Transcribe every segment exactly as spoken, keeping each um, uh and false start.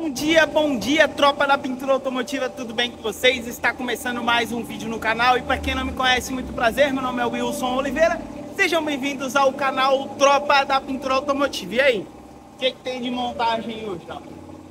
Bom dia, bom dia, tropa da pintura automotiva, tudo bem com vocês? Está começando mais um vídeo no canal e para quem não me conhece, muito prazer, meu nome é Wilson Oliveira. Sejam bem-vindos ao canal Tropa da Pintura Automotiva. E aí, o que, que tem de montagem hoje? Ó?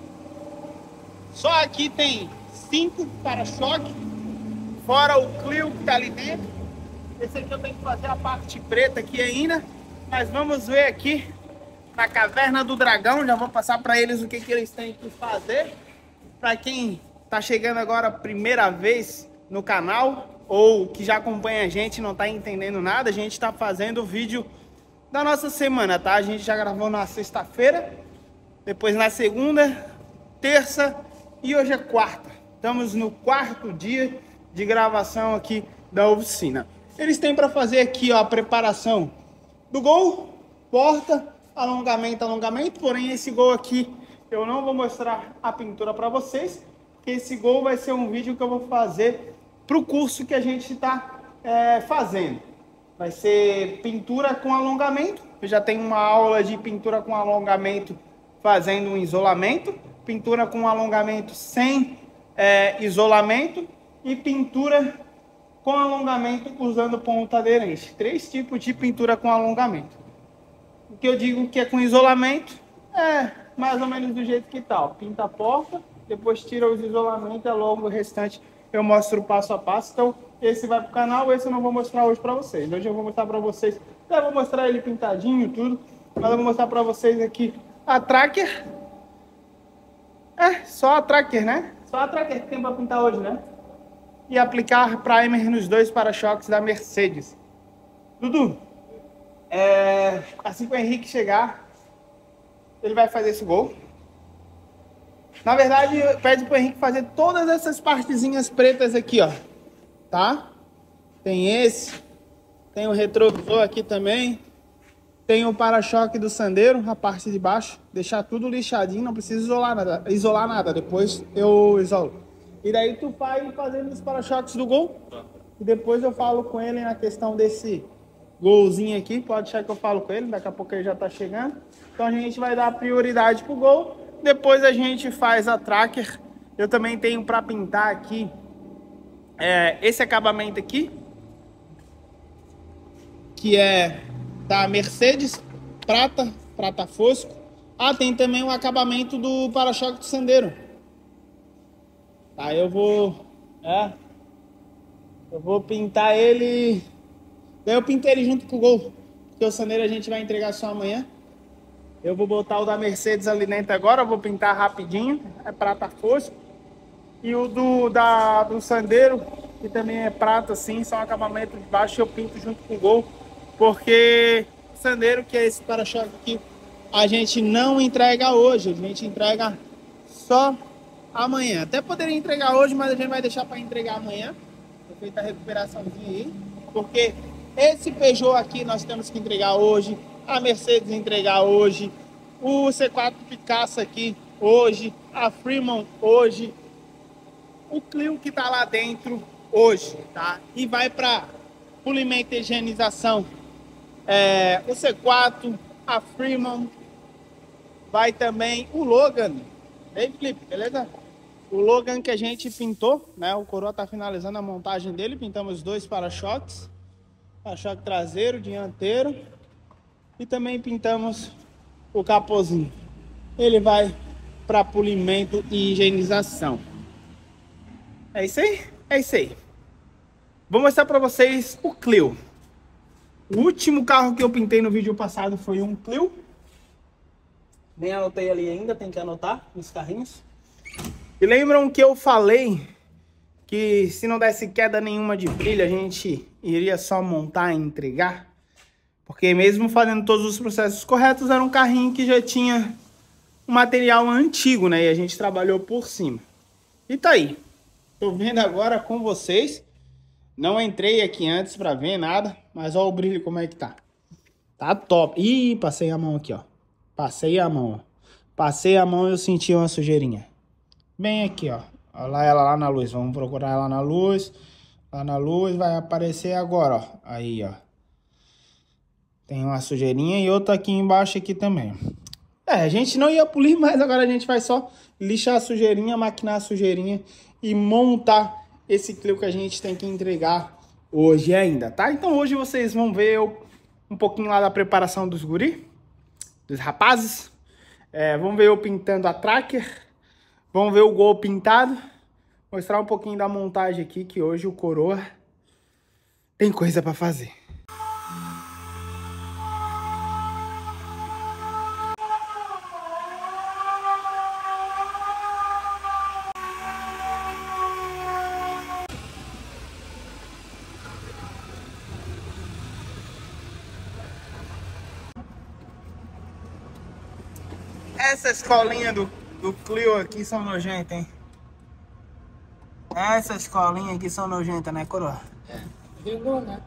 Só aqui tem cinco para-choque, fora o Clio que tá ali dentro. Esse aqui eu tenho que fazer a parte preta aqui ainda, mas vamos ver aqui na Caverna do Dragão. Já vou passar para eles o que, que eles têm que fazer. Para quem tá chegando agora a primeira vez no canal ou que já acompanha a gente e não tá entendendo nada, a gente tá fazendo o vídeo da nossa semana, tá? A gente já gravou na sexta-feira, depois na segunda, terça e hoje é quarta. Estamos no quarto dia de gravação aqui da oficina. Eles têm para fazer aqui, ó, a preparação do Gol, porta, alongamento, alongamento, porém esse Gol aqui eu não vou mostrar a pintura para vocês, porque esse Gol vai ser um vídeo que eu vou fazer para o curso que a gente está é, fazendo. Vai ser pintura com alongamento, eu já tenho uma aula de pintura com alongamento fazendo um isolamento, pintura com alongamento sem é, isolamento e pintura com alongamento usando ponta aderente. Três tipos de pintura com alongamento. O que eu digo que é com isolamento é mais ou menos do jeito que tá, ó. Pinta a porta, depois tira os isolamentos, alonga o restante, eu mostro passo a passo. Então esse vai pro canal, esse eu não vou mostrar hoje para vocês. Hoje eu vou mostrar para vocês, eu vou mostrar ele pintadinho tudo, mas eu vou mostrar para vocês aqui a tracker. É, só a tracker, né? Só a tracker que tem para pintar hoje, né? E aplicar primer nos dois para-choques da Mercedes. Dudu, é, assim que o Henrique chegar, ele vai fazer esse Gol. Na verdade, pede pro Henrique fazer todas essas partezinhas pretas aqui, ó. Tá? Tem esse, tem o retrovisor aqui também, tem o para-choque do Sandero, a parte de baixo. Deixar tudo lixadinho, não precisa isolar nada, isolar nada. Depois eu isolo. E daí tu vai fazendo os para-choques do Gol. E depois eu falo com ele na questão desse Golzinho aqui. Pode deixar que eu falo com ele, daqui a pouco ele já tá chegando. Então a gente vai dar prioridade pro Gol. Depois a gente faz a tracker. Eu também tenho para pintar aqui é, esse acabamento aqui, que é da Mercedes, prata, prata fosco. Ah, tem também o acabamento do para-choque do Sandero. Tá, eu vou, é, eu vou pintar ele. Daí eu pintei ele junto com o Gol, porque o Sandero a gente vai entregar só amanhã. Eu vou botar o da Mercedes ali dentro agora, eu vou pintar rapidinho, é prata fosco. E o do, da, do Sandero, que também é prata assim, só um acabamento de baixo, eu pinto junto com o Gol, porque o Sandero, que é esse para-choque aqui, a gente não entrega hoje, a gente entrega só amanhã. Até poderia entregar hoje, mas a gente vai deixar para entregar amanhã. Foi feita a recuperaçãozinha aí, porque esse Peugeot aqui nós temos que entregar hoje, a Mercedes entregar hoje, o C quatro Picasso aqui hoje, a Fremont hoje, o Clio que tá lá dentro hoje, tá? E vai para polimento e higienização, é, o C quatro, a Fremont, vai também o Logan. Ei, Felipe, beleza? O Logan que a gente pintou, né? O Coroa tá finalizando a montagem dele, pintamos dois para-choques, para-choque traseiro, dianteiro, e também pintamos o capozinho. Ele vai para polimento e higienização. É isso aí? É isso aí. Vou mostrar para vocês o Clio. O último carro que eu pintei no vídeo passado foi um Clio. Nem anotei ali ainda, tem que anotar nos carrinhos. E lembram que eu falei que se não desse queda nenhuma de brilho, a gente iria só montar e entregar? Porque mesmo fazendo todos os processos corretos, era um carrinho que já tinha um material antigo, né? E a gente trabalhou por cima. E tá aí. Tô vendo agora com vocês. Não entrei aqui antes pra ver nada, mas olha o brilho como é que tá. Tá top. Ih, passei a mão aqui, ó. Passei a mão, ó. Passei a mão e eu senti uma sujeirinha. Bem aqui, ó. Olha lá ela lá na luz. Vamos procurar ela na luz. Lá na luz vai aparecer agora, ó. Aí, ó. Tem uma sujeirinha e outra aqui embaixo aqui também. É, a gente não ia polir, mas agora a gente vai só lixar a sujeirinha, maquinar a sujeirinha e montar esse Clio que a gente tem que entregar hoje ainda, tá? Então hoje vocês vão ver eu, um pouquinho lá da preparação dos guri, dos rapazes. É, vão ver eu pintando a Tracker, vão ver o Gol pintado, mostrar um pouquinho da montagem aqui, que hoje o Coroa tem coisa pra fazer. Essa escolinha do, do Clio aqui são nojentas, hein? Essas escolinhas aqui são nojentas, né, Coroa? É, vingou, né?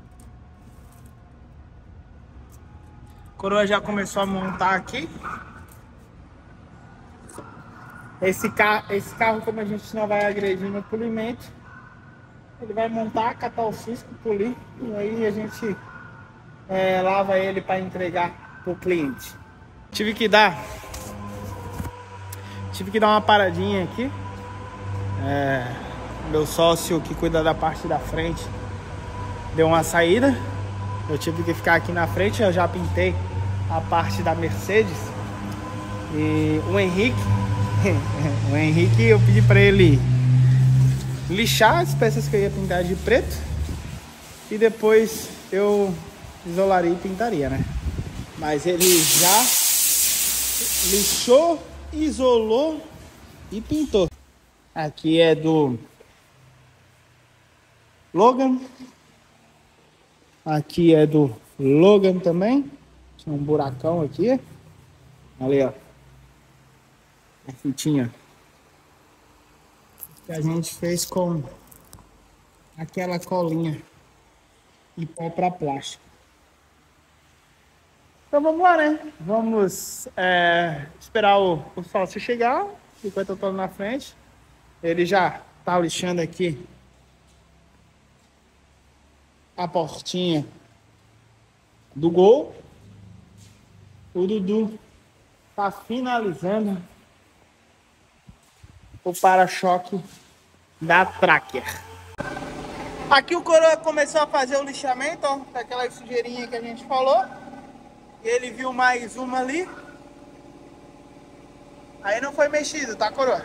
Coroa já começou a montar aqui. Esse carro, esse carro, como a gente não vai agredir no polimento, ele vai montar, catar o cisco, polir, e aí a gente é, lava ele para entregar pro cliente. Tive que dar Tive que dar uma paradinha aqui. É, meu sócio que cuida da parte da frente deu uma saída. Eu tive que ficar aqui na frente. Eu já pintei a parte da Mercedes. E o Henrique O Henrique, eu pedi para ele lixar as peças que eu ia pintar de preto, e depois eu isolaria e pintaria, né? Mas ele já lixou, isolou e pintou. Aqui é do Logan. Aqui é do Logan também. Tinha um buracão aqui. Ali, ó. A fitinha que a gente fez com aquela colinha e pó para plástico. Então vamos lá, né? Vamos é, esperar o, o sócio chegar, enquanto eu tô na frente. Ele já tá lixando aqui a portinha do Gol. O Dudu tá finalizando o para-choque da Tracker. Aqui o Coroa começou a fazer o lixamento, ó, daquela sujeirinha que a gente falou. Ele viu mais uma ali. Aí não foi mexido, tá, Coroa?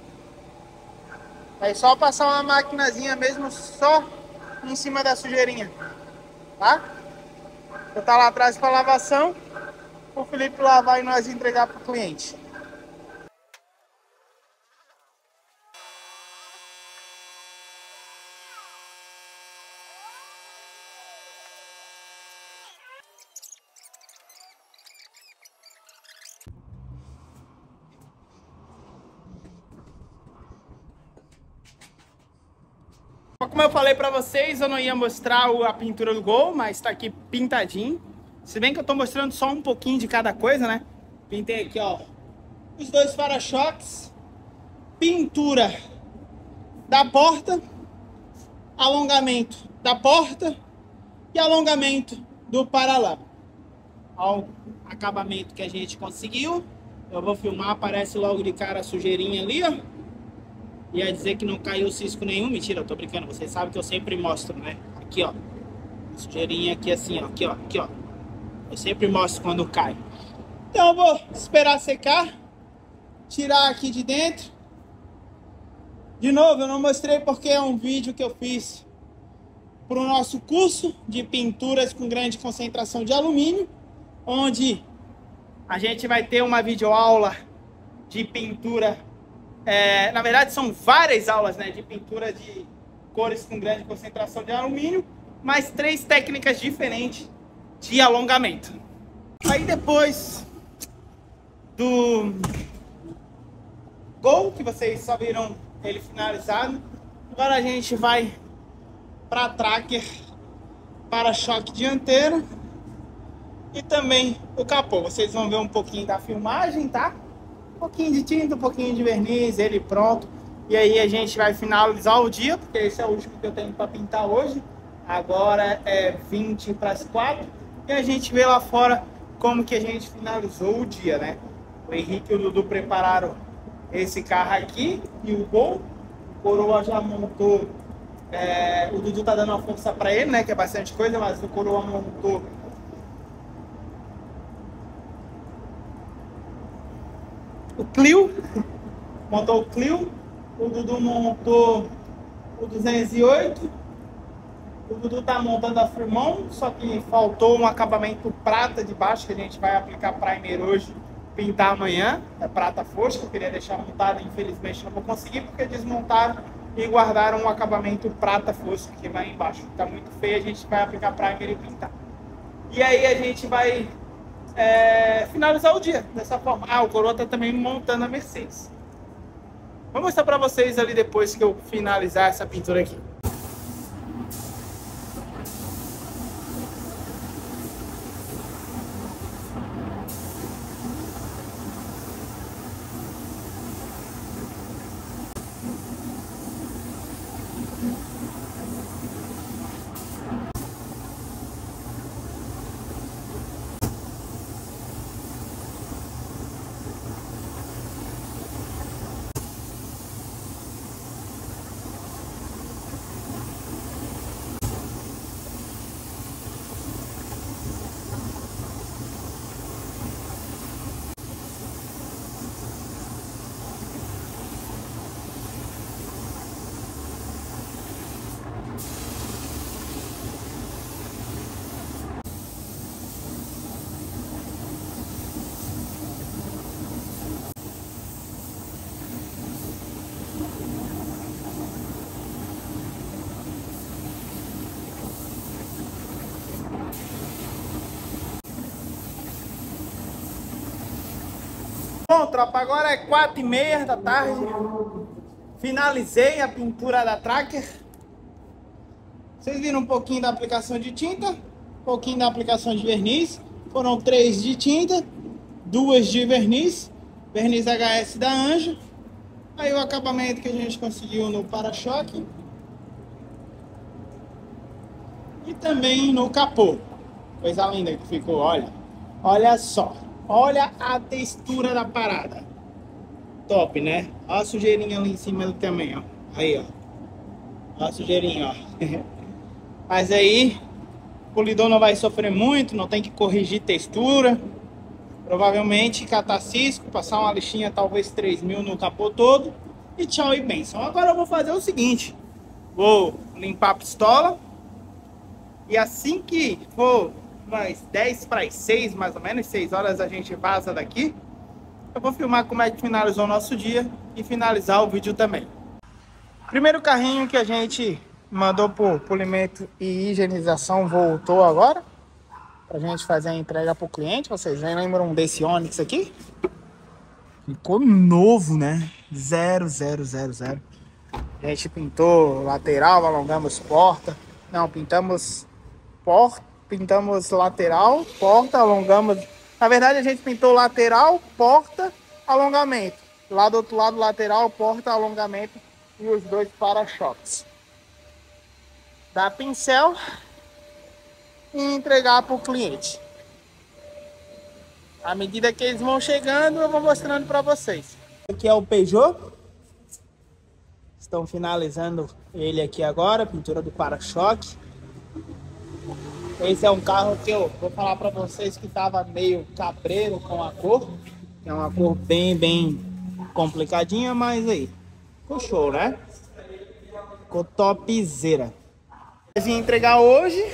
Aí só passar uma maquinazinha mesmo, só em cima da sujeirinha, tá? Eu tá lá atrás para lavação. O Felipe lavar e nós entregar pro cliente. Como eu falei pra vocês, eu não ia mostrar a pintura do Gol, mas tá aqui pintadinho. Se bem que eu tô mostrando só um pouquinho de cada coisa, né? Pintei aqui, ó, os dois para-choques, pintura da porta, alongamento da porta e alongamento do paralama. Ó, o acabamento que a gente conseguiu. Eu vou filmar, aparece logo de cara a sujeirinha ali, ó. Ia dizer que não caiu cisco nenhum. Mentira, eu tô brincando. Vocês sabem que eu sempre mostro, né? Aqui, ó. Sujeirinha aqui assim, ó. Aqui, ó. Aqui, ó. Eu sempre mostro quando cai. Então eu vou esperar secar. Tirar aqui de dentro. De novo, eu não mostrei porque é um vídeo que eu fiz para o nosso curso de pinturas com grande concentração de alumínio. Onde a gente vai ter uma videoaula de pintura. É, na verdade são várias aulas, né, de pintura de cores com grande concentração de alumínio, mas três técnicas diferentes de alongamento. Aí depois do Gol, que vocês só viram ele finalizado, agora a gente vai para Tracker, para-choque dianteiro e também o capô. Vocês vão ver um pouquinho da filmagem, tá? Um pouquinho de tinta, um pouquinho de verniz, ele pronto. E aí a gente vai finalizar o dia, porque esse é o último que eu tenho para pintar hoje. Agora é vinte para as quatro. E a gente vê lá fora como que a gente finalizou o dia, né? O Henrique e o Dudu prepararam esse carro aqui e o Gol. O Coroa já montou. É, o Dudu tá dando uma força para ele, né? Que é bastante coisa, mas o Coroa montou o Clio. Montou o Clio. O Dudu montou o duzentos e oito. O Dudu tá montando a Fremont, só que faltou um acabamento prata de baixo, que a gente vai aplicar primer hoje, pintar amanhã. É prata fosca, eu queria deixar montado, infelizmente não vou conseguir, porque desmontaram e guardaram um acabamento prata fosca que vai embaixo. Tá muito feio, a gente vai aplicar primer e pintar. E aí a gente vai é, finalizar o dia dessa forma. Ah, o Coroa tá também montando a Mercedes. Vou mostrar pra vocês ali depois que eu finalizar essa pintura aqui. Bom, tropa, agora é quatro e meia da tarde. Finalizei a pintura da Tracker. Vocês viram um pouquinho da aplicação de tinta, um pouquinho da aplicação de verniz. Foram três de tinta, duas de verniz, verniz H S da Anjo. Aí o acabamento que a gente conseguiu no para-choque e também no capô. Coisa linda que ficou, olha. Olha só. Olha a textura da parada. Top, né? Olha a sujeirinha ali em cima também, ó. Aí, ó. Olha a sujeirinha, ó. Mas aí, o polidor não vai sofrer muito, não tem que corrigir textura. Provavelmente catar cisco, passar uma lixinha talvez três mil no capô todo. E tchau e bênção. Agora eu vou fazer o seguinte. Vou limpar a pistola. E assim que for umas dez para as seis, mais ou menos, seis horas, a gente vaza daqui. Eu vou filmar como é que finalizou o nosso dia e finalizar o vídeo também. Primeiro carrinho que a gente mandou por polimento e higienização voltou agora. Pra gente fazer a entrega pro cliente. Vocês lembram desse Onix aqui? Ficou novo, né? Zero, zero, zero, zero. A gente pintou lateral, alongamos porta. Não, pintamos porta, pintamos lateral, porta, alongamos. Na verdade, a gente pintou lateral, porta, alongamento. Lá do outro lado, lateral, porta, alongamento e os dois para-choques. Dá pincel e entregar para o cliente. À medida que eles vão chegando, eu vou mostrando para vocês. Aqui é o Peugeot. Estão finalizando ele aqui agora, pintura do para-choque. Esse é um carro que eu vou falar para vocês que estava meio cabreiro com a cor. É uma cor bem, bem complicadinha, mas aí, ficou show, né? Ficou topzera. Eu vim entregar hoje,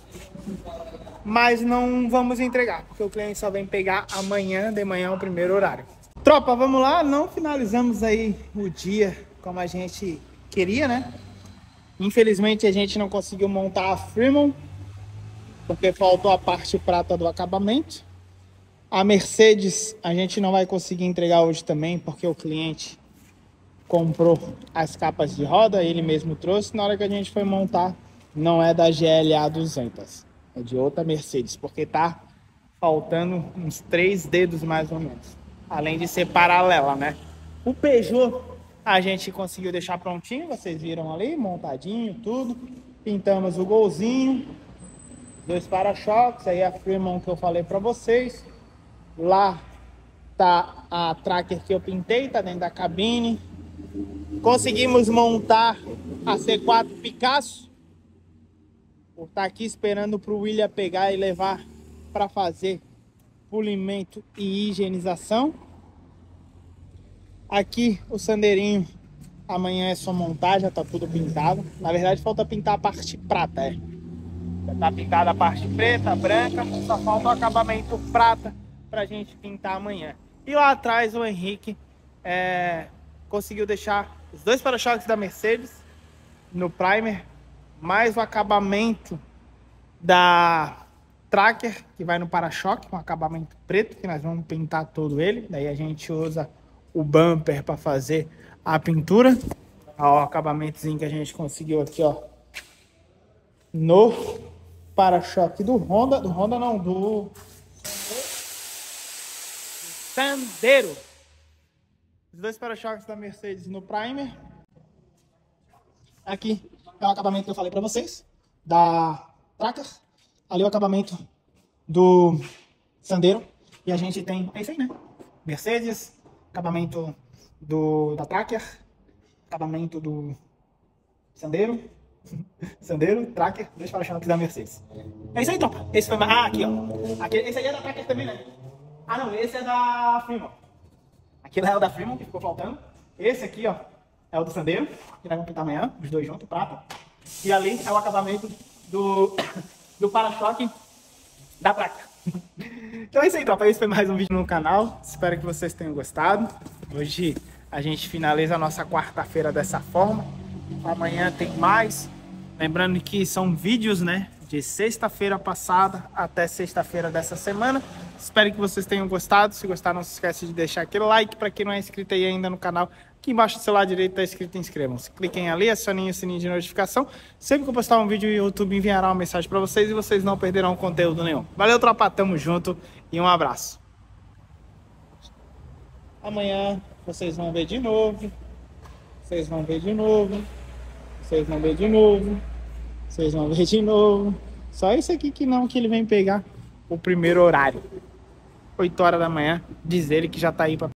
mas não vamos entregar, porque o cliente só vem pegar amanhã, de manhã, o primeiro horário. Tropa, vamos lá, não finalizamos aí o dia como a gente queria, né? Infelizmente a gente não conseguiu montar a Fremont, porque faltou a parte prata do acabamento. A Mercedes a gente não vai conseguir entregar hoje também, porque o cliente comprou as capas de roda, ele mesmo trouxe. Na hora que a gente foi montar, não é da G L A duzentos, é de outra Mercedes, porque tá faltando uns três dedos mais ou menos, além de ser paralela, né? O Peugeot a gente conseguiu deixar prontinho, vocês viram ali, montadinho, tudo. Pintamos o golzinho, dois para-choques, aí a Fremont que eu falei para vocês. Lá tá a tracker que eu pintei, tá dentro da cabine. Conseguimos montar a C quatro Picasso. Vou estar aqui esperando pro William pegar e levar para fazer polimento e higienização. Aqui o Sandeirinho, amanhã é só montar, já tá tudo pintado. Na verdade falta pintar a parte prata, é. Já tá pintada a parte preta, branca, só falta o acabamento prata pra gente pintar amanhã. E lá atrás o Henrique é, conseguiu deixar os dois para-choques da Mercedes no primer, mais o acabamento da Tracker, que vai no para-choque, com acabamento preto, que nós vamos pintar todo ele. Daí a gente usa o bumper para fazer a pintura. Ó, o acabamentozinho que a gente conseguiu aqui, ó, no para-choque do Honda, do Honda não, do Sandero. Os dois para-choques da Mercedes no primer. Aqui é o acabamento que eu falei para vocês, da Tracker. Ali o acabamento do Sandero. E a gente tem, é isso aí, né? Mercedes, acabamento do, da Tracker, acabamento do Sandero, Sandero, Tracker, dois para-choques da Mercedes. É isso aí, tropa. Esse foi mais... Ah, aqui, ó. Aqui, esse aí é da Tracker também, né? Ah, não, esse é da Fremont. Aquele é o da Fremont, que ficou faltando. Esse aqui, ó, é o do Sandero, que nós vamos pintar amanhã, os dois juntos, prata. E ali é o acabamento do, do para-choque da Tracker. Então é isso aí, tropa. Esse foi mais um vídeo no canal. Espero que vocês tenham gostado. Hoje a gente finaliza a nossa quarta-feira dessa forma. Amanhã tem mais. Lembrando que são vídeos, né, de sexta-feira passada até sexta-feira dessa semana. Espero que vocês tenham gostado. Se gostaram, não se esquece de deixar aquele like. Para quem não é inscrito aí ainda no canal, aqui embaixo do seu lado direito está escrito inscrevam-se. Cliquem ali, acionem o sininho de notificação. Sempre que eu postar um vídeo, o YouTube enviará uma mensagem para vocês e vocês não perderão conteúdo nenhum. Valeu, tropa, tamo junto e um abraço. Amanhã vocês vão ver de novo. Vocês vão ver de novo. Vocês vão ver de novo. Vocês vão ver de novo. Só isso aqui que não, que ele vem pegar o primeiro horário. oito horas da manhã, diz ele que já tá aí pra